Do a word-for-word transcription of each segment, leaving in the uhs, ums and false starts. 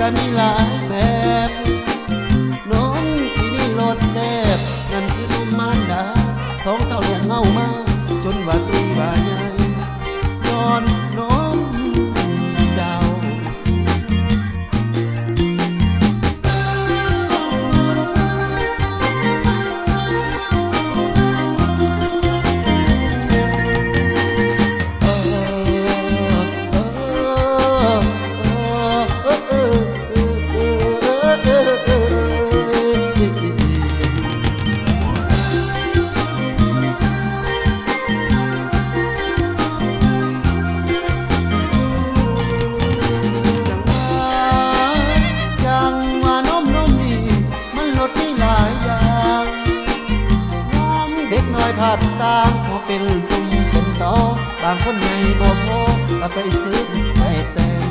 ก็มีหลายแบบนมที่มีรสแซ่บนั่นคือนมมารดาสองเท่าเลี้ยงเงามาจนว่าตุยว่าใหญ่นอนนมเจ้าผัดตามพอเป็นตุ่มเป็นต่อบางคนในบ่พอก็ไปซื้อไปแต่ง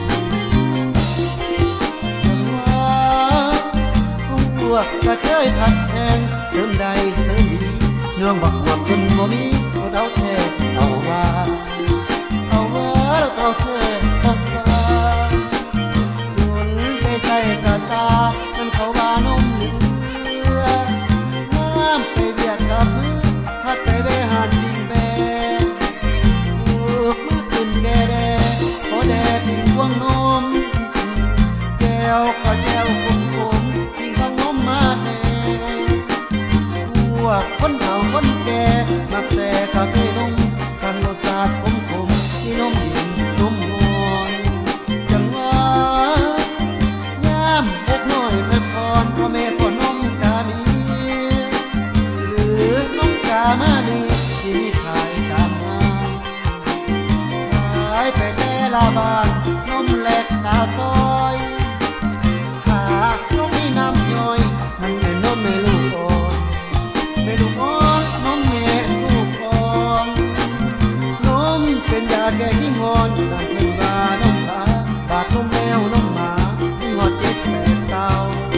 ว่าพวกก็เคยผัดแทงเสริมใดเสริมดีเนื่องบักหวกจนบ่มีเราแท้เอาว่าเอาว่าแล้วเอาแท้เอาว่าจนไปใส่กระตาจนเขาว่านมเหลือน้ำไปเบียดกับมือพัดไปได้หันดิ่งแบลูกมือขึ้นแก่แดดขอแดดถึงพวงนมแก้วก็แก้วคมคมที่ข้างนมมาแน่พวกคนเฒ่าคนแก่มักแต่กาแฟนมสั่นรสชาติขมขมที่นมดิ่งนมงอนจังว่ายามเล็กน้อยเมื่อก่อนพ่อแม่พ่อนมกามีหรือนมกามานีที่มีขายตามงานขายไปแต่ละบ้านนมแหลกตาซอยหากนมมีน้ำย่อยมันเป็นนมแม่ลูกอ่อนแม่ลูกอ่อนนมแม่ลูกอ่อนนมเป็นยาแก้ขี้งอนนั่นเป็นว่านมตาบาดนมแมวนมหมาที่หอดเจ็ดแปดเต้า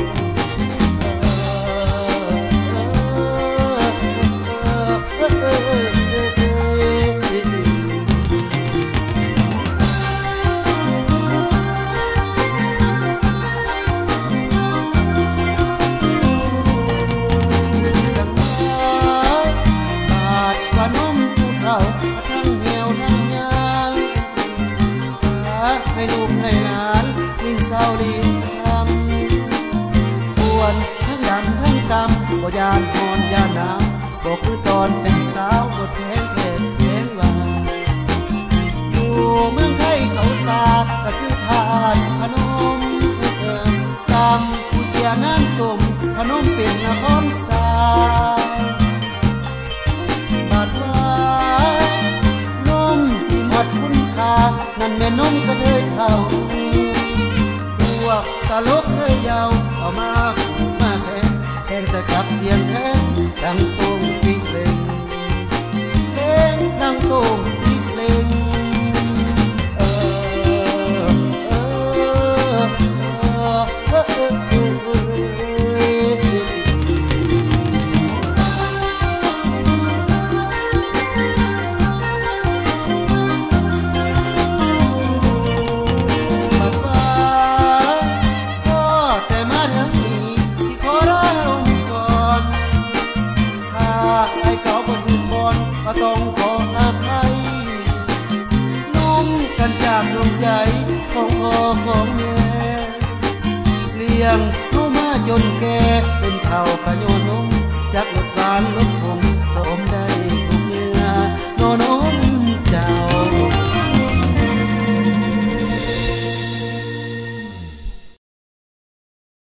ทั้งเหี่ยวทั้งยางให้ลูกให้หลานลิ้นเศร้าลิ้นคำปวนทั้งดำทั้งกำบ่ยานหอนยานหนาวบ่คือตอนเป็นสาวบ่แทงแท้แทงว่าอยู่เมืองไทยเขาสาก็คือทานขนมตำผู้เจียงานสมขนมเป็นนครสาบาดว่านมที่หมดคุณค่านั่นแม่นมก็เลยเท่าพวกตลกเคยยาวเอามาขู่มาแทนแทนจะกลับเสียงแทนดังตุ้งติ๊กเล่งเล่งดังตุ้งติ๊กเล่งเออเออเออเออเออเอก็ต้องขออภัยนุ่มกันจากดวงใจของพ่อของแม่เลี้ยงเข้ามาจนแก่เป็นเท่าขยโยนนมจากรถหวานรถ